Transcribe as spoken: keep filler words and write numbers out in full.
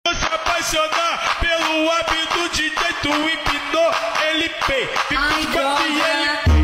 Se apaixonar pelo hábito de jeito empinou, ele pê, fica de quatro e ele